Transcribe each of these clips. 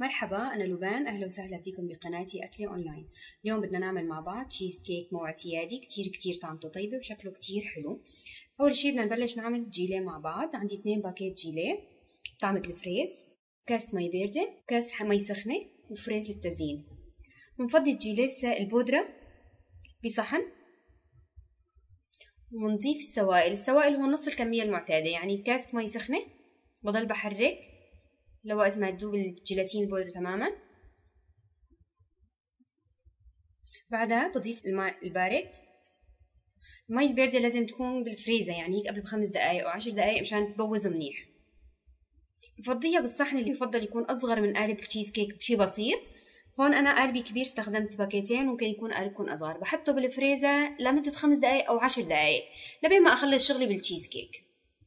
مرحبا، أنا لبان. أهلا وسهلا فيكم بقناتي أكلي أونلاين. اليوم بدنا نعمل مع بعض تشيز كيك مو اعتيادي، كتير طعمته طيبة وشكله كتير حلو. أول شي بدنا نبلش نعمل جيليه مع بعض. عندي 2 باكيت جيليه طعمة الفريز، كاس مي باردة، كاس مي سخنة، وفريز للتزيين. بنفضي الجيليه البودرة بصحن ونضيف السوائل هو نص الكمية المعتادة، يعني كاس مي سخنة بضل بحرك لوقت ما تذوب الجيلاتين البودرة تماما. بعدها بضيف الماء البارد. المي الباردة لازم تكون بالفريزة، يعني هيك قبل ب5 دقايق أو 10 دقايق مشان تبوظ منيح. بفضيها بالصحن اللي يفضل يكون أصغر من قالب التشيز كيك بشي بسيط. هون أنا قالبي كبير، استخدمت باكيتين، ممكن يكون قالبكم أصغر. بحطه بالفريزة لمدة 5 دقايق أو 10 دقايق لبين ما أخلص شغلي بالتشيز كيك.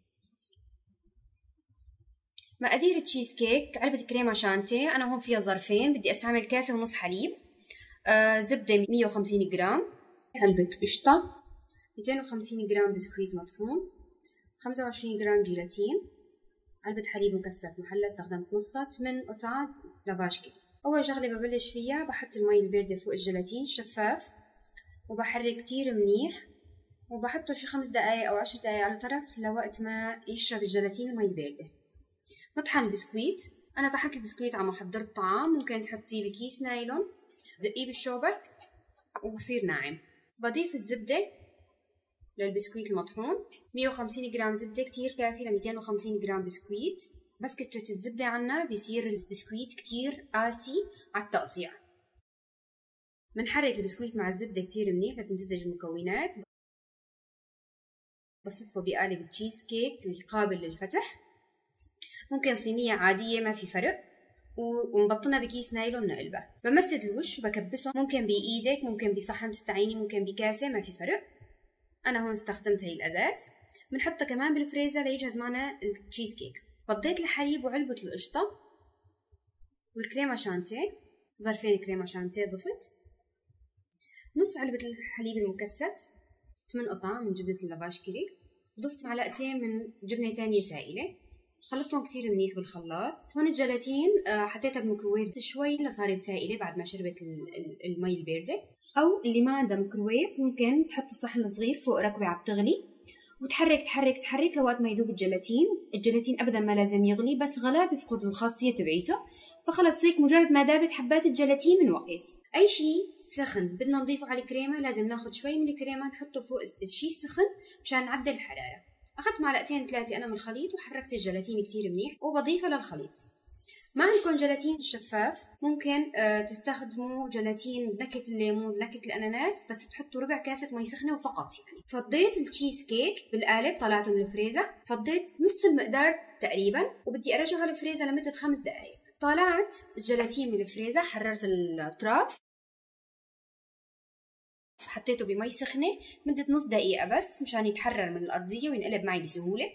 مقادير التشيز كيك: علبة كريمة شانتيه، أنا هون فيها ظرفين، بدي أستعمل كاسة ونص حليب، زبدة 150 جرام، علبة قشطة، 250 جرام بسكويت مطحون، 25 جرام جيلاتين، علبة حليب مكثف محلى استخدمت نصها، 8 قطع لافاش كيك. أول شغلة ببلش فيها بحط المي الباردة فوق الجيلاتين الشفاف وبحرك كتير منيح، وبحطه شي 5 دقايق أو 10 دقايق على طرف لوقت ما يشرب الجيلاتين المي الباردة. نطحن البسكويت. أنا طحنت البسكويت على محضر الطعام، ممكن تحطيه بكيس نايلون، دقيه بالشوبك وبصير ناعم. بضيف الزبدة للبسكويت المطحون، 150 جرام زبدة كتير كافي ل 250 جرام بسكويت، بس كترة الزبدة عنا بيصير البسكويت كتير قاسي على التقطيع. بنحرك البسكويت مع الزبدة كتير منيح لتمتزج المكونات. بصفه بقالب التشيز كيك اللي قابل للفتح، ممكن صينية عادية ما في فرق، ونبطنها بكيس نايلون نقلبها. بمسد الوش وبكبسه، ممكن بإيدك، ممكن بصحن تستعيني، ممكن بكاسة، ما في فرق. أنا هون استخدمت هي الأداة. بنحطها كمان بالفريزر ليجهز معنا التشيز كيك. فضيت الحليب وعلبة القشطة والكريمة شانتيه، ظرفين كريمة شانتيه ضفت، نص علبة الحليب المكثف، 8 قطع من جبنة اللافاش كيري، ضفت معلقتين من جبنة تانية سائلة، خلطتهم كتير منيح بالخلاط. هون الجيلاتين حطيتها بالميكروويف شوي لصارت سائلة بعد ما شربت المي الباردة. أو اللي ما عندها ميكروويف ممكن تحط الصحن الصغير فوق ركبة عم تغلي وتحرك تحرك تحرك لوقت ما يذوب الجيلاتين. الجيلاتين أبدا ما لازم يغلي، بس غلا بيفقد الخاصية تبعيته، فخلص هيك مجرد ما دابت حبات الجيلاتين بنوقف. أي شيء سخن بدنا نضيفه على الكريمة لازم ناخد شوي من الكريمة نحطه فوق الشيء السخن مشان نعدل الحرارة. أخذت معلقتين 3 أنا من الخليط وحركت الجيلاتين كتير منيح وبضيفه للخليط. ما عندكم جيلاتين شفاف ممكن تستخدموا جيلاتين نكهة الليمون نكهة الأناناس، بس تحطوا ربع كاسة مي سخنة وفقط. يعني فضيت التشيز كيك بالقالب، طلعته من الفريزر، فضيت نص المقدار تقريبا وبدي أرجعه على الفريزر لمدة 5 دقايق. طلعت الجيلاتين من الفريزر، حررت الأطراف، حطيته بمي سخنة مدة نص دقيقة بس مشان يتحرر من الأرضية وينقلب معي بسهولة.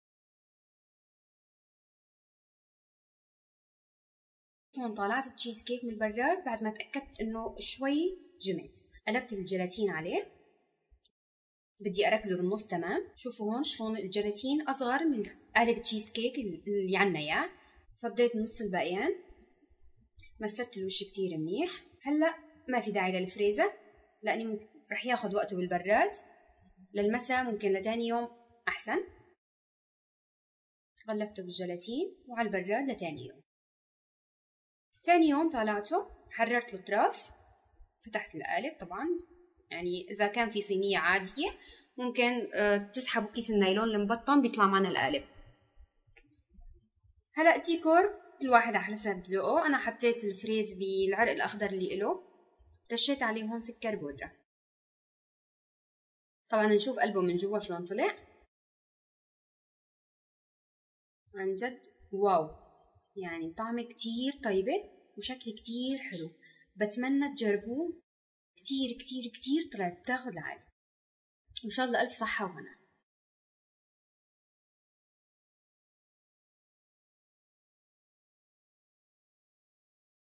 هون طلعت التشيز كيك من البراد بعد ما تأكدت انه شوي جمد. قلبت الجيلاتين عليه، بدي اركزه بالنص تمام. شوفوا هون شلون الجيلاتين اصغر من قالب التشيز كيك اللي عنا اياه. فضيت نص الباقيان، مسدت الوش كتير منيح. هلا ما في داعي للفريزر لاني رح ياخد وقته بالبراد، للمسا ممكن لتاني يوم احسن. غلفته بالجيلاتين وعلى البراد لتاني يوم. تاني يوم طلعته، حررت الأطراف، فتحت القالب. طبعا يعني إذا كان في صينية عادية ممكن تسحبوا كيس النايلون المبطن بيطلع معنا القالب. هلا الديكور كل واحد على حسب ذوقه. أنا حطيت الفريز بالعرق الأخضر اللي إله، رشيت عليه هون سكر بودرة. طبعا نشوف قلبه من جوا شلون طلع، عن جد واو، يعني طعمه كتير طيبة وشكل كتير حلو. بتمنى تجربوه، كتير طلعت بتاخد العقل. وإن شاء الله ألف صحة وهنا.